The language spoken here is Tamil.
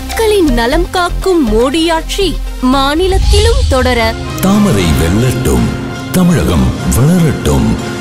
மக்களின் நலம் காக்கும் மோடியாட்சி மாநிலத்திலும் தொடர. தாமரை வெல்லட்டும், தமிழகம் வளரட்டும்.